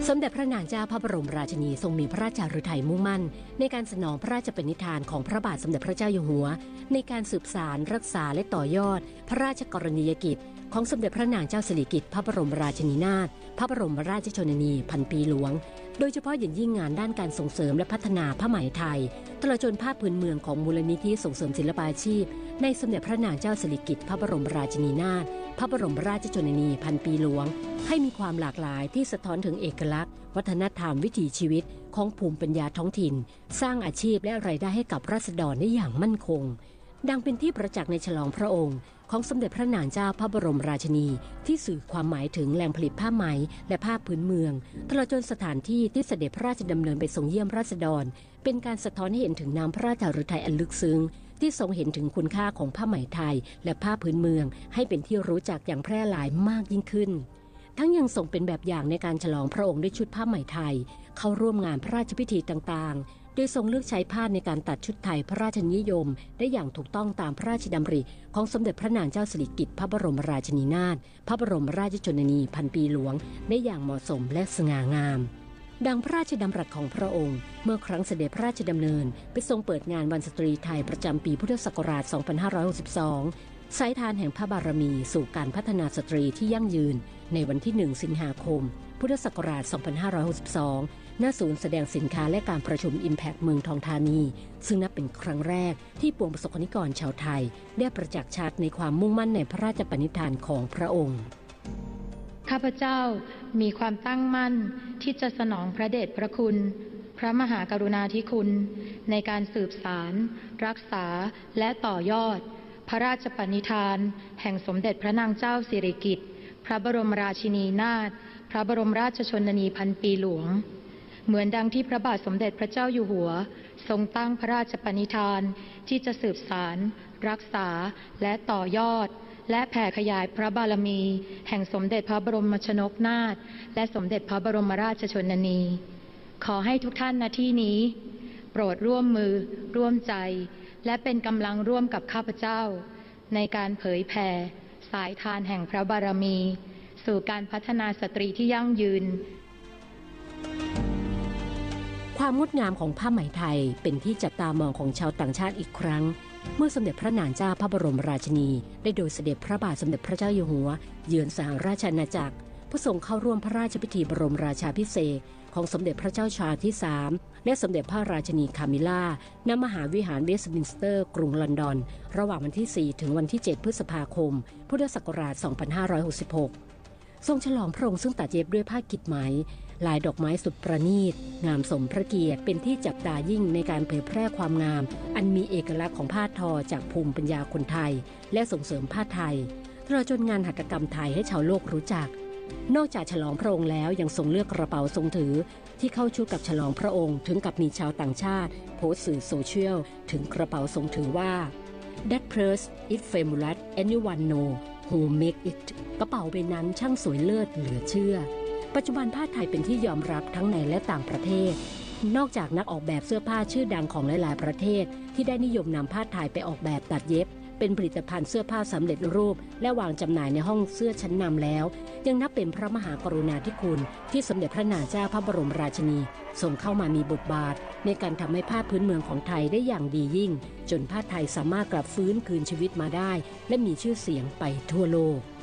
สมเด็จพระนางเจ้าพระบรมราชินีทรงมีพระราชฤทัยมุ่งมั่นในการสนองพระราชปณิธานของพระบาทสมเด็จพระเจ้าอยู่หัวในการสืบสานรักษาและต่อยอดพระราชกรณียกิจของสมเด็จพระนางเจ้าสิริกิติ์พระบรมราชินีนาถพระบรมราชชนนีพันปีหลวงโดยเฉพาะอย่างยิ่งงานด้านการส่งเสริมและพัฒนาผ้าไหมไทยตลอดจนผ้าพื้นเมืองของมูลนิธิส่งเสริมศิลปาชีพในสมเด็จพระนางเจ้าสิริกิติ์พระบรมราชินีนาถพระบรมราชชนนีพันปีหลวงให้มีความหลากหลายที่สะท้อนถึงเอกลักษณ์วัฒนธรรมวิถีชีวิตของภูมิปัญญาท้องถิ่นสร้างอาชีพและรายได้ให้กับราษฎรได้อย่างมั่นคงดังเป็นที่ประจักษ์ในฉลองพระองค์ของสมเด็จพระนางเจ้าพระบรมราชินีที่สื่อความหมายถึงแหล่งผลิตผ้าไหมและผ้าพื้นเมืองตลอดจนสถานที่ที่เสด็จพระราชดำเนินไปทรงเยี่ยมราษฎรเป็นการสะท้อนให้เห็นถึงน้ำพระราชฤทัยอันลึกซึ้งที่ทรงเห็นถึงคุณค่าของผ้าไหมไทยและผ้าพื้นเมืองให้เป็นที่รู้จักอย่างแพร่หลายมากยิ่งขึ้นทั้งยังทรงเป็นแบบอย่างในการฉลองพระองค์ด้วยชุดผ้าไหมไทยเข้าร่วมงานพระราชพิธีต่างๆโดยทรงเลือกใช้ผ้าในการตัดชุดไทยพระราชนิยมได้อย่างถูกต้องตามพระราชดำริของสมเด็จพระนางเจ้าสิริกิติ์พระบรมราชินีนาถพระบรมราชชนนีพันปีหลวงได้อย่างเหมาะสมและสง่างามดังพระราชดำรัสของพระองค์เมื่อครั้งเสด็จพระราชดำเนินไปทรงเปิดงานวันสตรีไทยประจำปีพุทธศักราช 2562 สายทานแห่งพระบารมีสู่การพัฒนาสตรีที่ยั่งยืนในวันที่ 1 สิงหาคม พุทธศักราช 2562 ณ ศูนย์แสดงสินค้าและการประชุม Impact เมืองทองธานีซึ่งนับเป็นครั้งแรกที่ปวงประสบกนิกรชาวไทยได้ประจักษ์ชัดในความมุ่งมั่นในพระราชปณิธานของพระองค์ข้าพเจ้ามีความตั้งมั่นที่จะสนองพระเดชพระคุณพระมหากรุณาธิคุณในการสืบสารรักษาและต่อยอดพระราชปณิธานแห่งสมเด็จพระนางเจ้าสิริกิติ์พระบรมราชินีนาถพระบรมราชชนนีพันปีหลวงเหมือนดังที่พระบาทสมเด็จพระเจ้าอยู่หัวทรงตั้งพระราชปณิธานที่จะสืบสารรักษาและต่อยอดและแผ่ขยายพระบารมีแห่งสมเด็จพระบรมชนกนาถและสมเด็จพระบรมราชชนนีขอให้ทุกท่านณที่นี้โปรดร่วมมือร่วมใจและเป็นกำลังร่วมกับข้าพเจ้าในการเผยแผ่สายทานแห่งพระบารมีสู่การพัฒนาสตรีที่ยั่งยืนความงดงามของผ้าไหมไทยเป็นที่จับตามองของชาวต่างชาติอีกครั้งเมื่อสมเด็จพระนางเจ้าพระบรมราชินีได้โดยเสด็จพระบาทสมเด็จพระเจ้าอยู่หัวเยือนสหราชอาณาจักรเพื่อทรงเข้าร่วมพระราชพิธีบรมราชาภิเษกของสมเด็จพระเจ้าชาร์ลส์ที่ 3และสมเด็จพระราชินีคามิล่าณมหาวิหารเวสต์มินสเตอร์กรุงลอนดอนระหว่างวันที่ 4 ถึงวันที่ 7 พฤษภาคม พุทธศักราช 2566 ทรงฉลองพระองค์ซึ่งตัดเย็บด้วยผ้ากิจไหมลายดอกไม้สุดประณีตงามสมพระเกียรติเป็นที่จับตายิ่งในการเผยแพร่ความงามอันมีเอกลักษณ์ของผ้าทอจากภูมิปัญญาคนไทยและส่งเสริมผ้าไทยตลอดจนงานหัตถกรรมไทยให้ชาวโลกรู้จักนอกจากฉลองพระองค์แล้วยังทรงเลือกกระเป๋าทรงถือที่เข้าชุดกับฉลองพระองค์ถึงกับมีชาวต่างชาติโพสต์สื่อโซเชียลถึงกระเป๋าทรงถือว่า That purse is fabulous anyone know who make it กระเป๋าใบนั้นช่างสวยเลิศเหลือเชื่อปัจจุบันผ้าไทยเป็นที่ยอมรับทั้งในและต่างประเทศนอกจากนักออกแบบเสื้อผ้าชื่อดังของหลายๆประเทศที่ได้นิยมนำผ้าไทยไปออกแบบตัดเย็บเป็นผลิตภัณฑ์เสื้อผ้าสำเร็จรูปและวางจำหน่ายในห้องเสื้อชั้นนำแล้วยังนับเป็นพระมหากรุณาธิคุณที่สมเด็จพระนางเจ้าพระบรมราชินีทรงเข้ามามีบทบาทในการทำให้ผ้าพื้นเมืองของไทยได้อย่างดียิ่งจนผ้าไทยสามารถกลับฟื้นคืนชีวิตมาได้และมีชื่อเสียงไปทั่วโลก